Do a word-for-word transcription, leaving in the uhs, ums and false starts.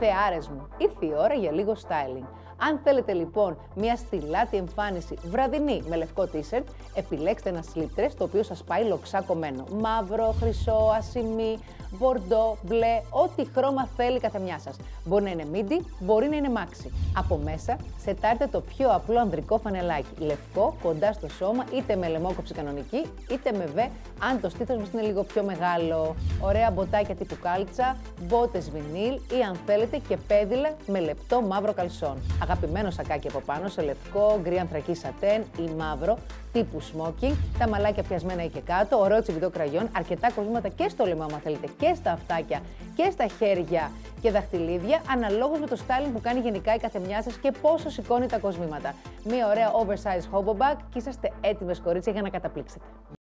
Θεάρες μου, ήρθε η ώρα για λίγο styling. Αν θέλετε λοιπόν μια στιλάτη εμφάνιση βραδινή με λευκό t-shirt, επιλέξτε ένα slip dress το οποίο σας πάει λοξά κομμένο. Μαύρο, χρυσό, ασημί, μπορντό, μπλε, ό,τι χρώμα θέλει καθεμιά σας. Μπορεί να είναι midi, μπορεί να είναι maxi. Από μέσα σετάρτε το πιο απλό ανδρικό φανελάκι. Λευκό, κοντά στο σώμα, είτε με λαιμόκοψη κανονική, είτε με βε, αν το στήθος μας είναι λίγο πιο μεγάλο. Ωραία μποτάκια τύπου κάλτσα, μπότες βινίλ ή αν θέλετε και πέδιλα με λεπτό μαύρο καλσόν. Αγαπημένο σακάκι από πάνω σε λευκό, γκρι ανθρακή σατέν ή μαύρο, τύπου smoking, τα μαλάκια πιασμένα ή και κάτω, ωραίο τσιμπητό κραγιόν, αρκετά κοσμήματα και στο λαιμό, άμα θέλετε, και στα αυτάκια και στα χέρια και δαχτυλίδια, αναλόγως με το styling που κάνει γενικά η καθεμιά σας και πόσο σηκώνει τα κοσμήματα. Μία ωραία oversized hobo bag και είσαστε έτοιμες κορίτσια για να καταπλήξετε.